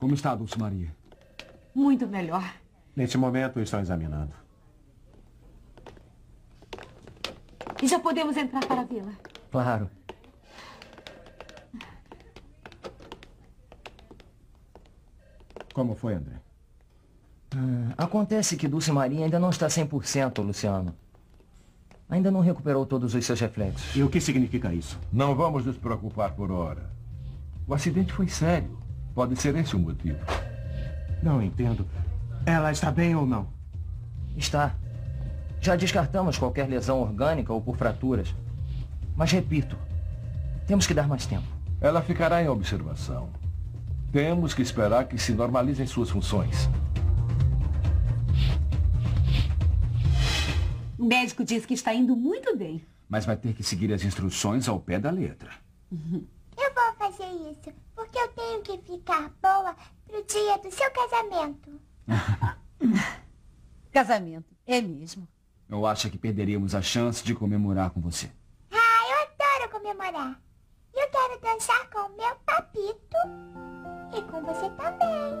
Como está, Dulce Maria? Muito melhor. Neste momento, estão examinando. E já podemos entrar para a vila? Claro. Como foi, André? Acontece que Dulce Maria ainda não está 100%, Luciano. Ainda não recuperou todos os seus reflexos. E o que significa isso? Não vamos nos preocupar por hora. O acidente foi sério. Pode ser esse o motivo. Não entendo. Ela está bem ou não? Está. Já descartamos qualquer lesão orgânica ou por fraturas. Mas repito, temos que dar mais tempo. Ela ficará em observação. Temos que esperar que se normalizem suas funções. O médico diz que está indo muito bem. Mas vai ter que seguir as instruções ao pé da letra. Eu vou fazer isso, porque eu tenho que ficar boa pro dia do seu casamento. Casamento, é mesmo. Eu acho que perderíamos a chance de comemorar com você. Ah, eu adoro comemorar. E eu quero dançar com o meu papito. E com você também.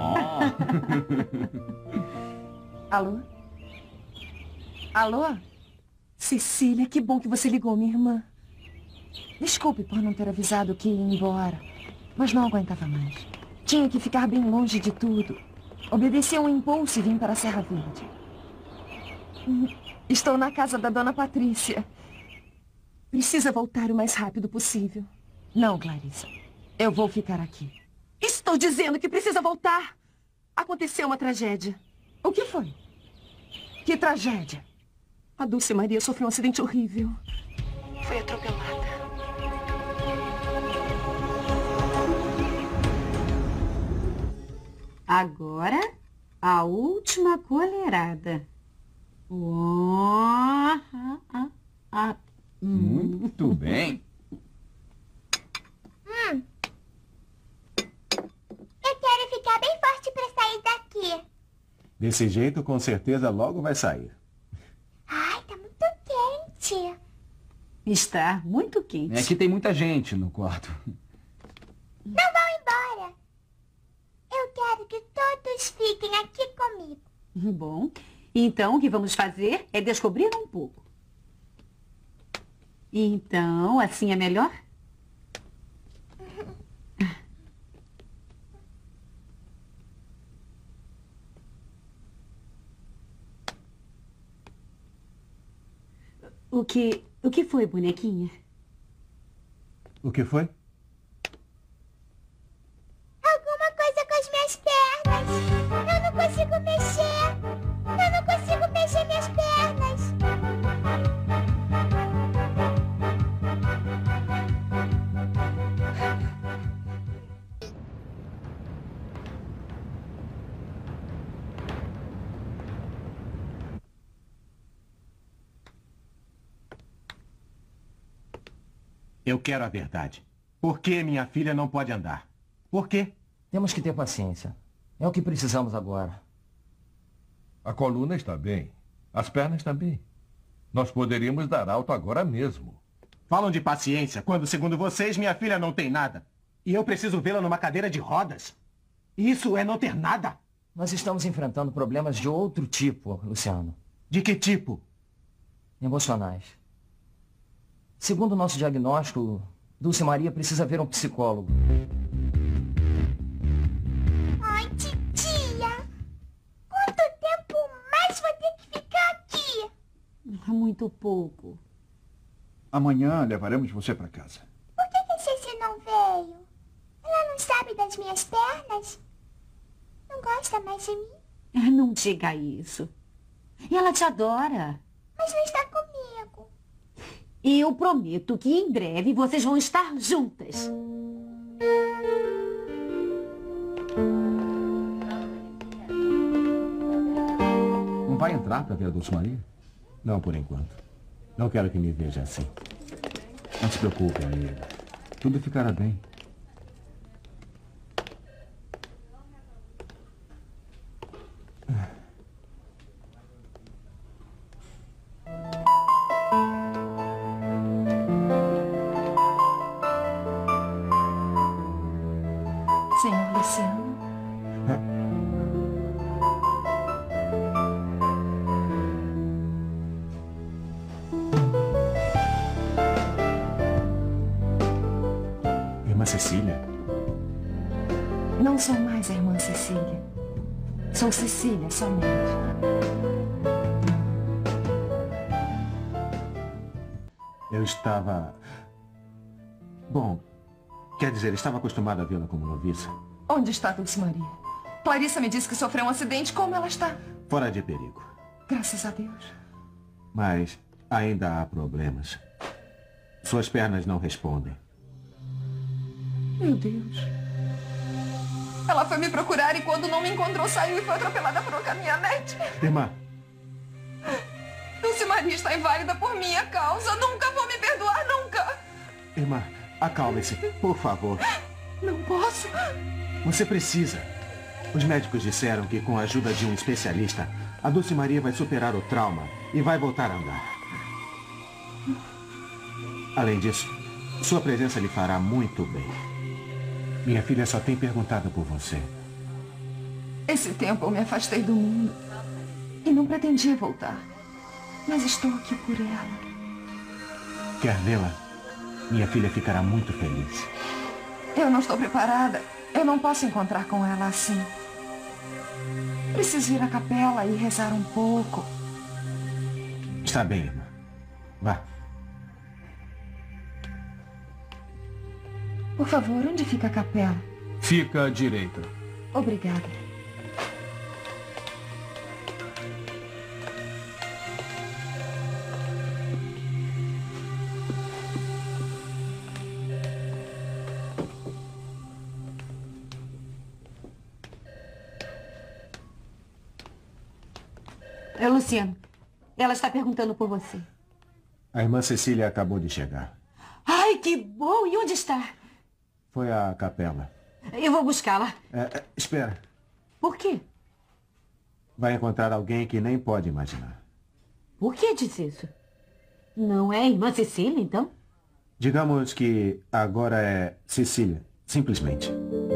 Alô? Alô? Cecília, que bom que você ligou, minha irmã. Desculpe por não ter avisado que ia embora, mas não aguentava mais. Tinha que ficar bem longe de tudo. Obedeci a um impulso e vim para a Serra Verde. Estou na casa da Dona Patrícia. Precisa voltar o mais rápido possível. Não, Clarissa. Eu vou ficar aqui. Estou dizendo que precisa voltar. Aconteceu uma tragédia. O que foi? Que tragédia? A Dulce Maria sofreu um acidente horrível. Foi atropelada. Agora, a última colherada. Muito bem. Eu quero ficar bem forte pra sair daqui. Desse jeito, com certeza, logo vai sair. Ai, tá muito quente. Está muito quente. É que tem muita gente no quarto. Não vão embora. Eu quero que todos fiquem aqui comigo. Bom, então o que vamos fazer é descobrir um pouco. Então, assim é melhor? O que foi, bonequinha? O que foi? Alguma coisa com as minhas pernas. Eu não consigo mexer. Eu não consigo mexer minhas pernas. Eu quero a verdade. Por que minha filha não pode andar? Por quê? Temos que ter paciência. É o que precisamos agora. A coluna está bem. As pernas também. Nós poderíamos dar alta agora mesmo. Falam de paciência quando, segundo vocês, minha filha não tem nada. E eu preciso vê-la numa cadeira de rodas. Isso é não ter nada. Nós estamos enfrentando problemas de outro tipo, Luciano. De que tipo? Emocionais. Segundo o nosso diagnóstico, Dulce Maria precisa ver um psicólogo. Ai, titia. Quanto tempo mais vou ter que ficar aqui? Muito pouco. Amanhã levaremos você para casa. Por que a Ceci não veio? Ela não sabe das minhas pernas? Não gosta mais de mim? Não diga isso. Ela te adora. Mas não está comigo. Eu prometo que em breve vocês vão estar juntas. Não vai entrar para ver a Dulce Maria? Não por enquanto. Não quero que me veja assim. Não se preocupe, amigo. Tudo ficará bem. Senhor Luciano. Irmã Cecília? Não sou mais a irmã Cecília. Sou Cecília somente. Eu estava... Bom, quer dizer, estava acostumado a vê-la como noviça. Onde está Dulce Maria? Clarissa me disse que sofreu um acidente. Como ela está? Fora de perigo. Graças a Deus. Mas ainda há problemas. Suas pernas não respondem. Meu Deus. Ela foi me procurar e quando não me encontrou, saiu e foi atropelada por uma caminhonete. Irmã, Dulce Maria está inválida por minha causa. Nunca vou me perdoar, nunca. irmã, acalme-se, por favor. Não posso. Você precisa. Os médicos disseram que com a ajuda de um especialista, a Dulce Maria vai superar o trauma e vai voltar a andar. Além disso, sua presença lhe fará muito bem. Minha filha só tem perguntado por você. Esse tempo eu me afastei do mundo e não pretendia voltar. Mas estou aqui por ela. Quer vê-la? Minha filha ficará muito feliz. Eu não estou preparada. Eu não posso encontrar com ela assim. Preciso ir à capela e rezar um pouco. Está bem, irmã. Vá. Por favor, onde fica a capela? Fica à direita. Obrigada. Luciano, ela está perguntando por você. A irmã Cecília acabou de chegar. Ai, que bom! E onde está? Foi à capela. Eu vou buscá-la. Espera. Por quê? Vai encontrar alguém que nem pode imaginar. Por que diz isso? Não é a irmã Cecília, então? Digamos que agora é Cecília, simplesmente.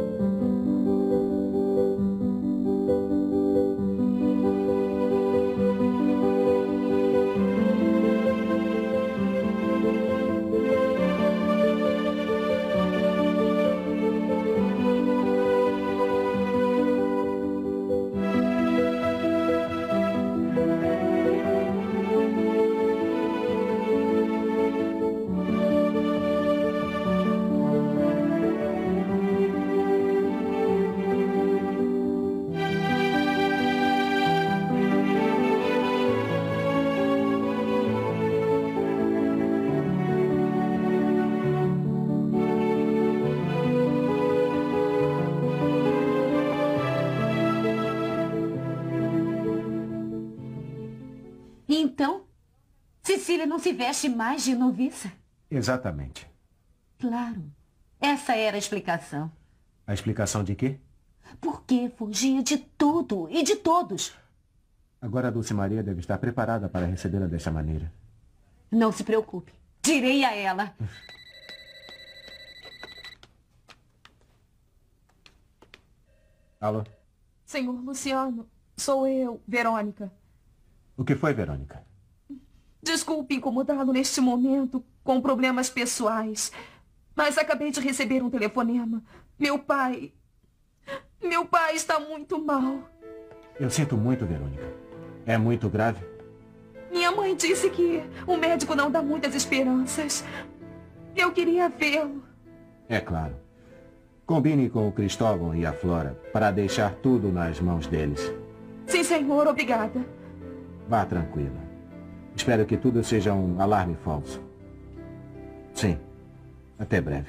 Então, Cecília não se veste mais de noviça? Exatamente. Claro. Essa era a explicação. A explicação de quê? Por que fugia de tudo e de todos? Agora a Dulce Maria deve estar preparada para recebê-la dessa maneira. Não se preocupe. Direi a ela. Alô? Senhor Luciano, sou eu, Verônica. O que foi, Verônica? Desculpe incomodá-lo neste momento com problemas pessoais, mas acabei de receber um telefonema. Meu pai está muito mal. Eu sinto muito, Verônica. É muito grave? Minha mãe disse que o médico não dá muitas esperanças. Eu queria vê-lo. É claro. Combine com o Cristóvão e a Flora para deixar tudo nas mãos deles. Sim, senhor. Obrigada. Vá tranquila. Espero que tudo seja um alarme falso. Sim. Até breve.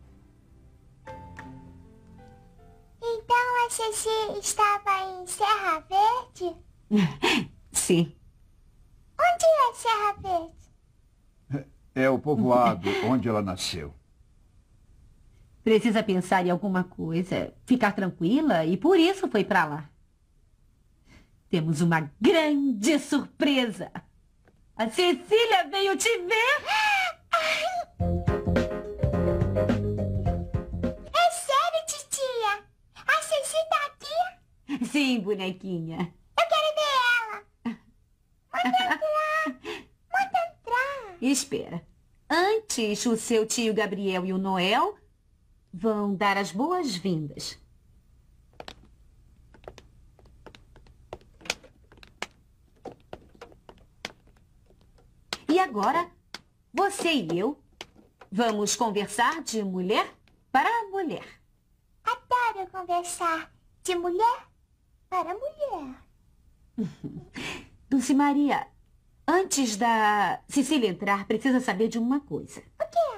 Então a Ceci estava em Serra Verde? Sim. Onde é Serra Verde? É o povoado onde ela nasceu. Precisa pensar em alguma coisa, ficar tranquila e por isso foi pra lá. Temos uma grande surpresa. A Cecília veio te ver. É sério, titia? A Ceci tá aqui? Sim, bonequinha. Eu quero ver ela. Manda entrar. Manda entrar. Espera. Antes, o seu tio Gabriel e o Noel vão dar as boas-vindas. E agora, você e eu vamos conversar de mulher para mulher. Adoro conversar de mulher para mulher. Dulce Maria, antes da Cecília entrar, precisa saber de uma coisa. O quê?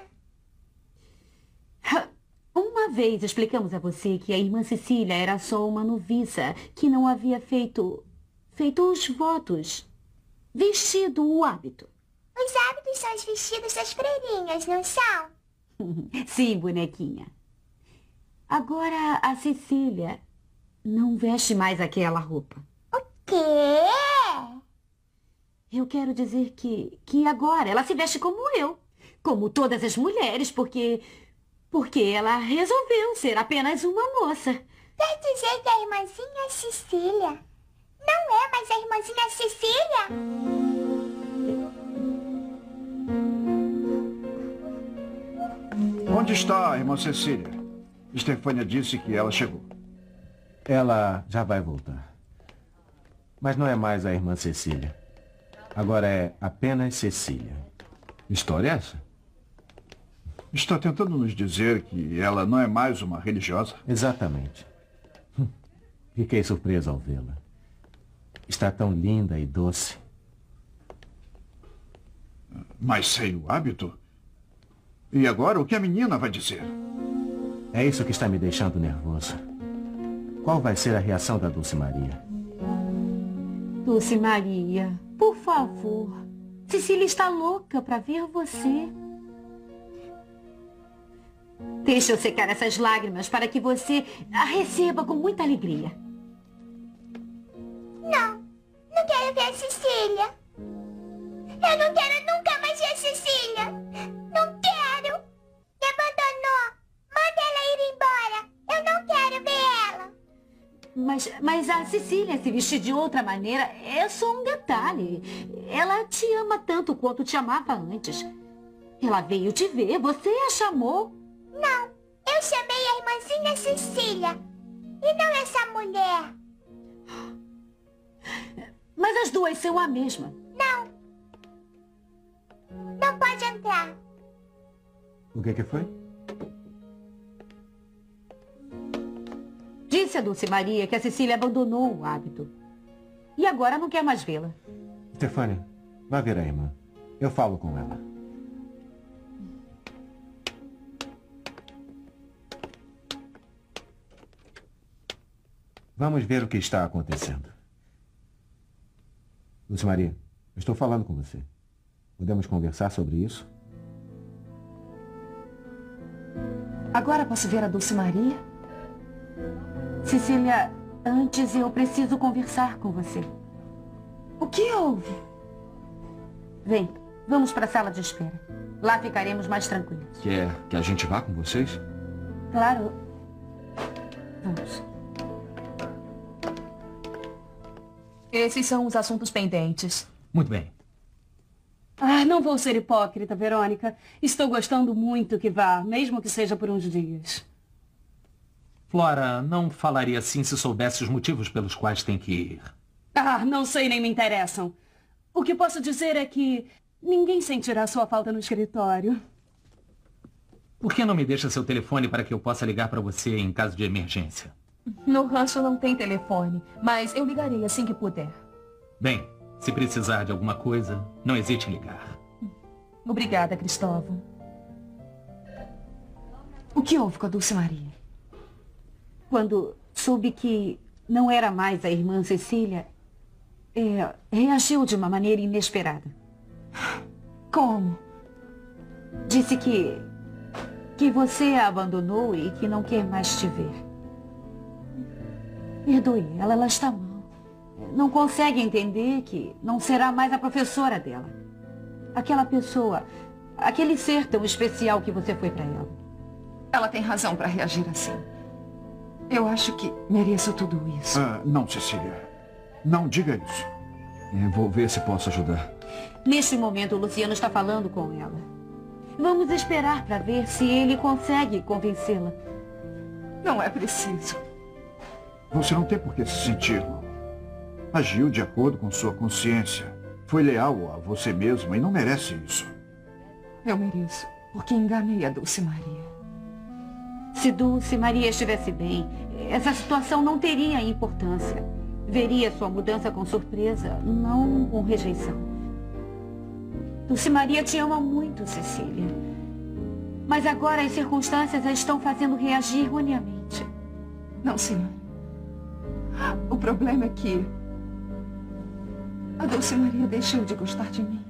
Uma vez explicamos a você que a irmã Cecília era só uma noviça, que não havia feito os votos, vestido o hábito. Os hábitos são os vestidos das freirinhas, não são? Sim, bonequinha. Agora a Cecília não veste mais aquela roupa. O quê? Eu quero dizer que agora ela se veste como eu, como todas as mulheres, porque ela resolveu ser apenas uma moça. Quer dizer que a irmãzinha Cecília não é mais a irmãzinha Cecília? Onde está a irmã Cecília? Estefânia disse que ela chegou. Ela já vai voltar. Mas não é mais a irmã Cecília. Agora é apenas Cecília. História é essa? Está tentando nos dizer que ela não é mais uma religiosa? Exatamente. Fiquei surpreso ao vê-la. Está tão linda e doce. Mas sem o hábito? E agora, o que a menina vai dizer? É isso que está me deixando nervoso. Qual vai ser a reação da Dulce Maria? Dulce Maria, por favor. Cecília está louca para ver você. Deixa eu secar essas lágrimas para que você a receba com muita alegria. Não quero ver a Cecília. Eu não quero nunca mais ver a Cecília. Não quero. Me abandonou. Manda ela ir embora. Eu não quero ver ela. Mas a Cecília se vestir de outra maneira é só um detalhe. Ela te ama tanto quanto te amava antes. Ela veio te ver, você a chamou. Não, eu chamei a irmãzinha Cecília. E não essa mulher. Mas as duas são a mesma. Não pode entrar. O que foi? Disse a Dulce Maria que a Cecília abandonou o hábito. E agora não quer mais vê-la. Estefânia, vá ver a irmã. Eu falo com ela. Vamos ver o que está acontecendo. Dulce Maria, eu estou falando com você. Podemos conversar sobre isso? Agora posso ver a Dulce Maria? Cecília, antes eu preciso conversar com você. O que houve? Vem, vamos para a sala de espera. Lá ficaremos mais tranquilos. Quer que a gente vá com vocês? Claro. Vamos. Esses são os assuntos pendentes. Muito bem. Não vou ser hipócrita, Verônica. Estou gostando muito que vá, mesmo que seja por uns dias. Flora, não falaria assim se soubesse os motivos pelos quais tem que ir. Não sei nem me interessam. O que posso dizer é que ninguém sentirá sua falta no escritório. Por que não me deixa seu telefone para que eu possa ligar para você em caso de emergência? No rancho não tem telefone, mas eu ligarei assim que puder. Bem, se precisar de alguma coisa, não hesite em ligar. Obrigada, Cristóvão. O que houve com a Dulce Maria? Quando soube que não era mais a irmã Cecília, reagiu de uma maneira inesperada. Como? Disse que você a abandonou e que não quer mais te ver. Perdoe ela está mal. Não consegue entender que não será mais a professora dela. Aquela pessoa, aquele ser tão especial que você foi para ela. Ela tem razão para reagir assim. Eu acho que mereço tudo isso. Não, Cecília. Não diga isso. Vou ver se posso ajudar. Neste momento, o Luciano está falando com ela. Vamos esperar para ver se ele consegue convencê-la. Não é preciso. Você não tem por que se sentir mal. Agiu de acordo com sua consciência. Foi leal a você mesma e não merece isso. Eu mereço, porque enganei a Dulce Maria. Se Dulce Maria estivesse bem, essa situação não teria importância. Veria sua mudança com surpresa, não com rejeição. Dulce Maria te ama muito, Cecília. Mas agora as circunstâncias a estão fazendo reagir erroneamente. Não, senhor. O problema é que a Dulce Maria deixou de gostar de mim.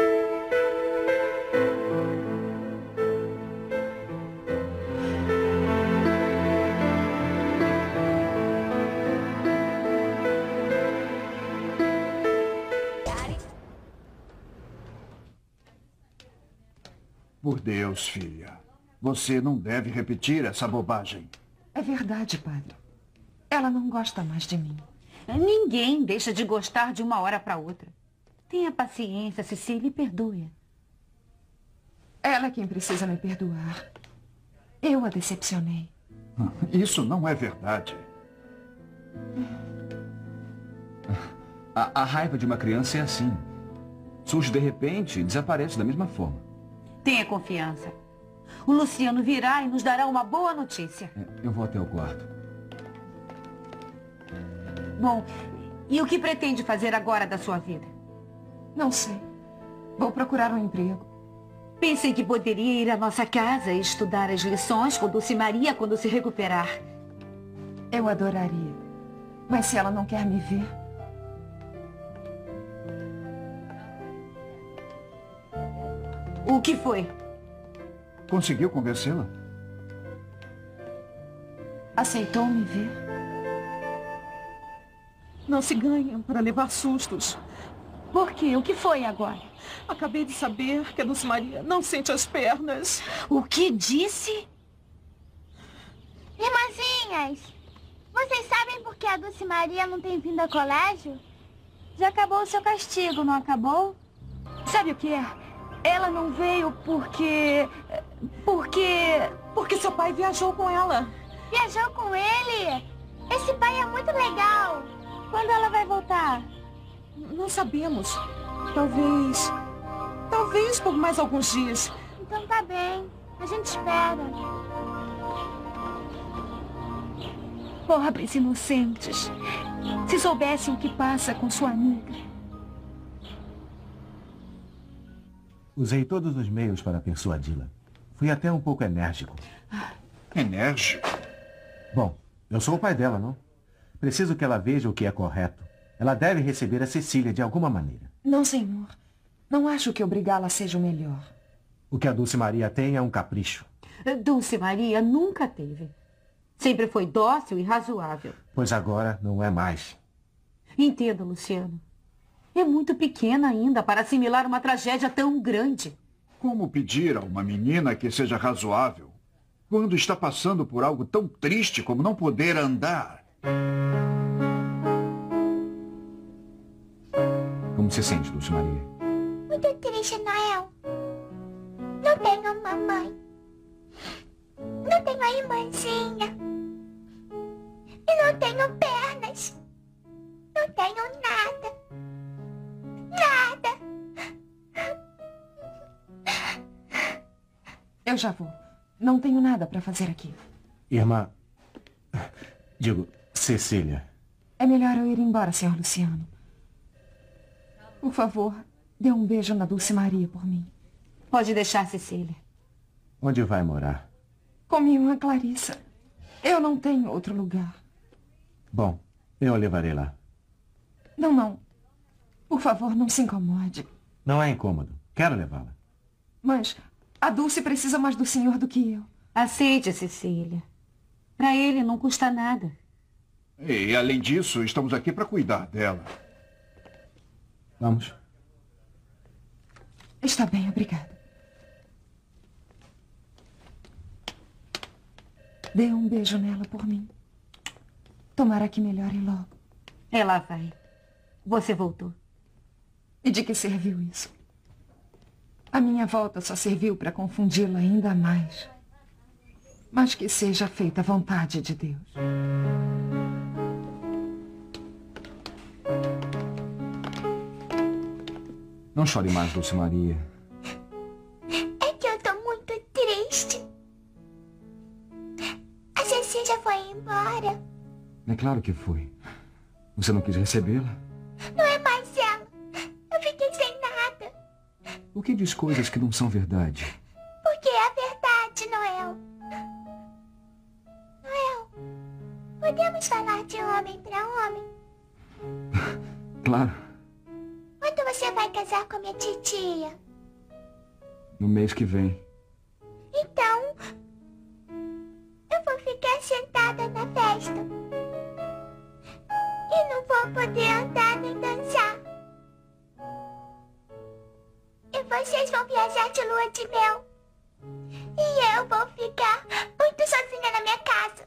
Por Deus, filha. Você não deve repetir essa bobagem. É verdade, padre. Ela não gosta mais de mim. Ninguém deixa de gostar de uma hora para outra. Tenha paciência, Cecília, e perdoe. Ela é quem precisa me perdoar. Eu a decepcionei. Isso não é verdade. A raiva de uma criança é assim. Surge de repente e desaparece da mesma forma. Tenha confiança. O Luciano virá e nos dará uma boa notícia. Eu vou até o quarto. Bom, e o que pretende fazer agora da sua vida? Não sei. Vou procurar um emprego. Pensei que poderia ir à nossa casa e estudar as lições com Dulce Maria quando se recuperar. Eu adoraria. Mas se ela não quer me ver... O que foi? Conseguiu convencê-la? Aceitou me ver? Não se ganha para levar sustos. Por quê? O que foi agora? Acabei de saber que a Dulce Maria não sente as pernas. O que disse? Irmãzinhas, vocês sabem por que a Dulce Maria não tem vindo ao colégio? Já acabou o seu castigo, não acabou? Sabe o que é? Ela não veio porque seu pai viajou com ela. Viajou com ele? Esse pai é muito legal. Quando ela vai voltar? Não sabemos. Talvez por mais alguns dias. Então tá bem. A gente espera. Pobres inocentes. Se soubessem o que passa com sua amiga. Usei todos os meios para persuadi-la. Fui até um pouco enérgico. Enérgico? Bom, eu sou o pai dela, não? Preciso que ela veja o que é correto. Ela deve receber a Cecília de alguma maneira. Não, senhor. Não acho que obrigá-la seja o melhor. O que a Dulce Maria tem é um capricho. Dulce Maria nunca teve. Sempre foi dócil e razoável. Pois agora não é mais. Entenda, Luciano. É muito pequena ainda para assimilar uma tragédia tão grande. Como pedir a uma menina que seja razoável quando está passando por algo tão triste como não poder andar? Como se sente, Dulce Maria? Muito triste, Noel. Não tenho mamãe. Não tenho a irmãzinha. E não tenho pernas. Não tenho nada. Nada. Eu já vou. Não tenho nada para fazer aqui. Irmã... Digo, Cecília. É melhor eu ir embora, senhor Luciano. Por favor, dê um beijo na Dulce Maria por mim. Pode deixar, Cecília. Onde vai morar? Com minha irmã Clarissa. Eu não tenho outro lugar. Bom, eu a levarei lá. Não. Por favor, não se incomode. Não é incômodo. Quero levá-la. Mas a Dulce precisa mais do senhor do que eu. Aceite, Cecília. Para ele não custa nada. E, além disso, estamos aqui para cuidar dela. Vamos. Está bem, obrigada. Dê um beijo nela por mim. Tomara que melhore logo. Ela vai. Você voltou. E de que serviu isso? A minha volta só serviu para confundi-la ainda mais. Mas que seja feita a vontade de Deus. Não chore mais, Dulce Maria. É que eu tô muito triste. A Cecília foi embora. É claro que foi. Você não quis recebê-la? Não é mais ela. Eu fiquei sem nada. Por que diz coisas que não são verdade? Porque é a verdade, Noel. Noel, podemos falar de homem pra homem? Claro, Quando você vai casar com a minha titia? no mês que vem. Então, eu vou ficar sentada na festa. E não vou poder andar nem dançar. E vocês vão viajar de lua de mel. E eu vou ficar muito sozinha na minha casa.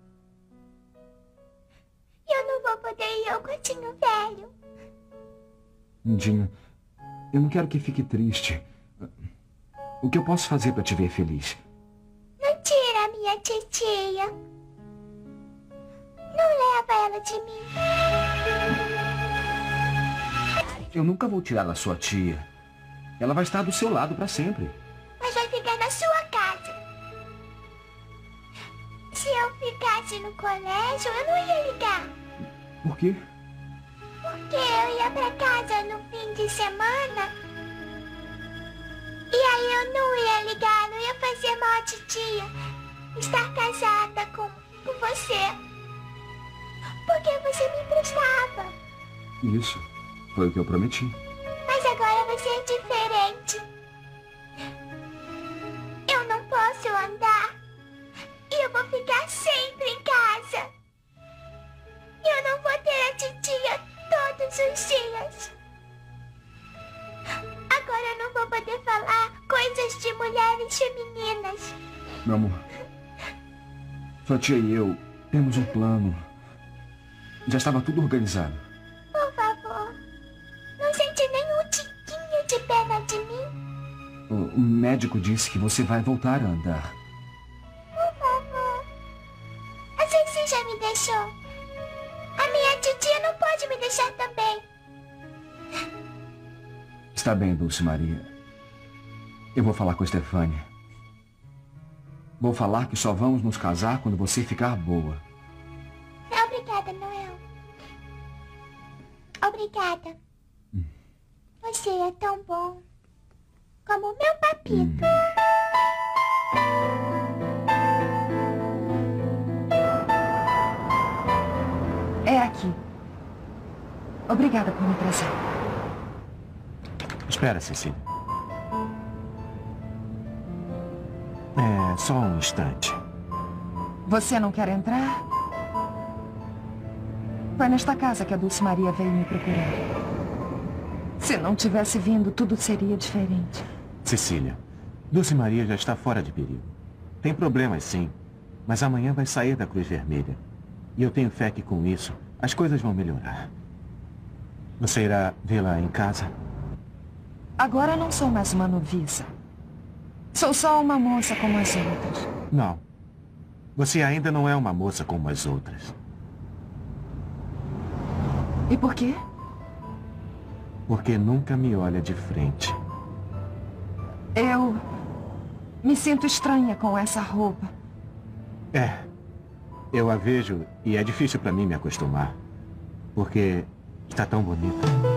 E eu não vou poder ir ao quartinho velho. Lindinha, eu não quero que fique triste. O que eu posso fazer para te ver feliz? Não tira a minha titia. Não leva ela de mim. Eu nunca vou tirar da sua tia. Ela vai estar do seu lado para sempre. Mas vai ficar na sua casa. Se eu ficasse no colégio, eu não ia ligar. Por quê? Porque eu ia pra casa no fim de semana. E aí eu não ia ligar, não ia fazer mal à titia. Estar casada com você. Porque você me emprestava. Isso. Foi o que eu prometi. Mas agora vai ser diferente. Eu não posso andar. E eu vou ficar sempre em casa. Eu não vou ter a titia todos os dias. Agora eu não vou poder falar coisas de mulheres femininas. Meu amor, sua tia e eu temos um plano. Já estava tudo organizado. Por favor, não sente nem um tiquinho de pena de mim? O médico disse que você vai voltar a andar. Por favor. A Ceci já me deixou. A minha titia não pode me deixar também. Está bem, Dulce Maria. Eu vou falar com a Estefânia. Vou falar que só vamos nos casar quando você ficar boa. Obrigada, Noel. Obrigada. Você é tão bom. Como o meu papito. É aqui. Obrigada por me trazer. Espera, Cecília. É, só um instante. Você não quer entrar? Foi nesta casa que a Dulce Maria veio me procurar. Se não tivesse vindo, tudo seria diferente. Cecília, Dulce Maria já está fora de perigo. Tem problemas, sim, mas amanhã vai sair da Cruz Vermelha. E eu tenho fé que com isso, as coisas vão melhorar. Você irá vê-la em casa? Agora não sou mais uma noviça. Sou só uma moça como as outras. Não. Você ainda não é uma moça como as outras. E por quê? Porque nunca me olha de frente. Eu me sinto estranha com essa roupa. É. Eu a vejo e é difícil para mim me acostumar. Porque está tão bonita.